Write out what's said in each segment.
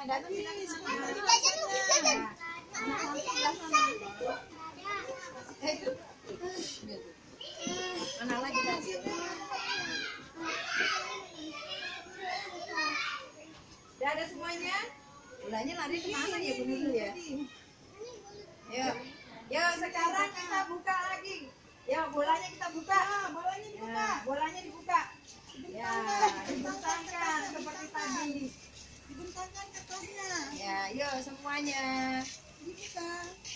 datang sini. Mana lagi tadi? Udah ada semuanya? Bolanya lari kemana ya Bu Nurul ya? Yuk, yuk sekarang kita buka lagi. Ya bolanya kita buka. Bolanya dibuka. Ya, bolanya dibuka. Ya, dibentangkan seperti tadi. Dibentangkan kertasnya. Ya, yuk semuanya. Dibuka.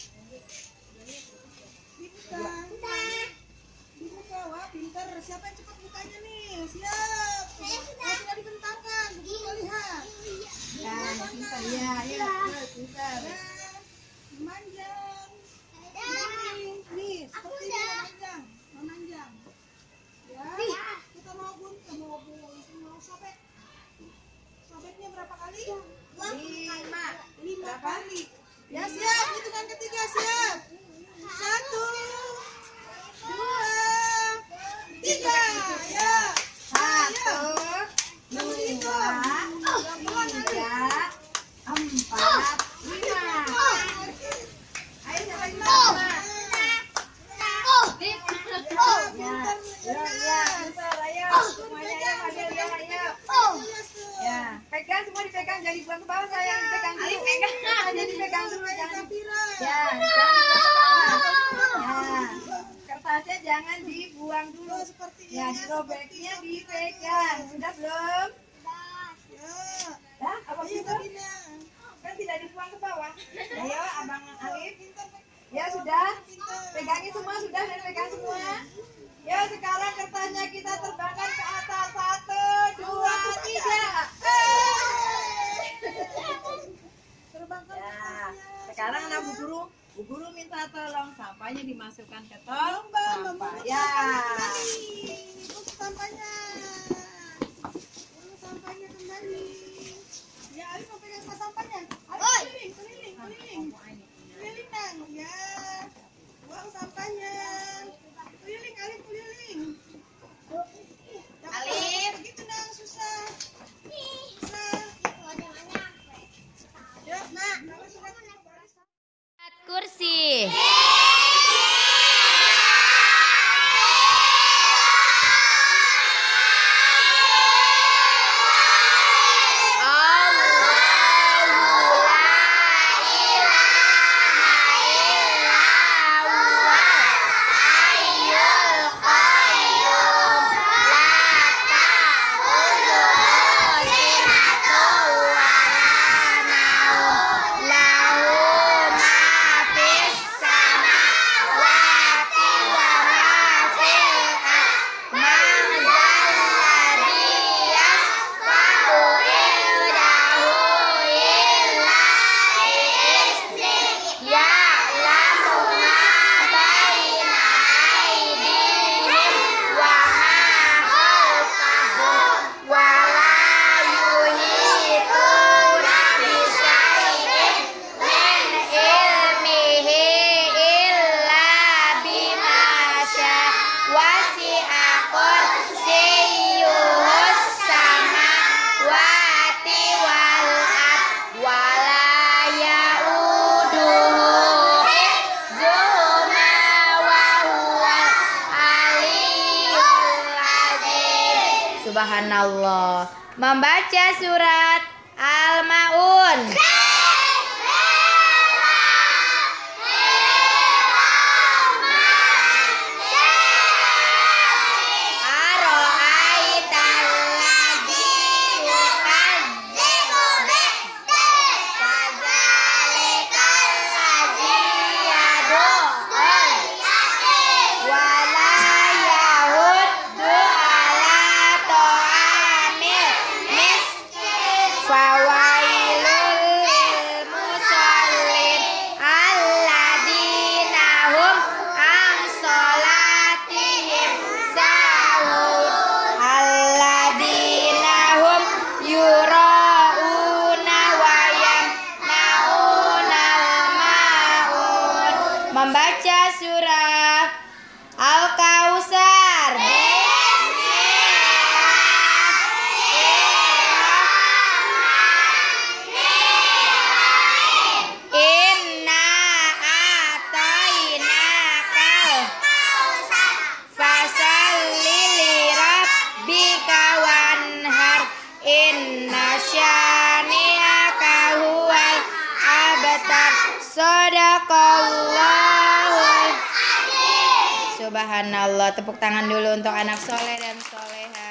Dibuka. Dibuka, wah pinter. Siapa yang cepat bukanya nih? Siap. Sudah dibentangkan. Kita lihat. Ya, pinter. Ya, yuk, pinter. Memanjang. Nih, seperti ini memanjang. Memanjang. Ya, kita mau sobek. Sobeknya berapa kali? 5 kali. Ya siap, hitungan ketiga siap. 1, 2, 3. Ya. 1, 2, 3, 4, 5. Ayo siapa yang mau? Pegang semua, dipegang, jangan dibuang ke bawah sayang, dipegang dulu. Jadi dipegang dulu, jangan ya, jangan dibuang ke bawah. Ya, kertasnya jangan dibuang dulu. Ya, dirobeknya dipegang. Sudah belum? Dah, apa itu? Kan tidak dibuang ke bawah. Ayo, Abang Alif. Ya sudah, pegangin semua, sudah dan pegang semua. Ya sekarang kertasnya kita terbangkan ke atas. 1, 2, 3. Terbangkan ya. Sekarang anak Bu Guru minta tolong sampahnya dimasukkan ke tong sampah. Ya. Sampahnya. Sampahnya kembali. Ya, Alif mau pegang sampahnya. Alif keliling. Keliling dong, ya. Buang sampahnya. Keliling, Alif keliling. Alif. Begitu dong, susah. Ya, Nak. Kursi. Subhanallah. Membaca surat Al-Maun. Membaca surah Al-Kautsar. Shadaqallahul. Subhanallah. Tepuk tangan dulu untuk anak soleh dan soleha.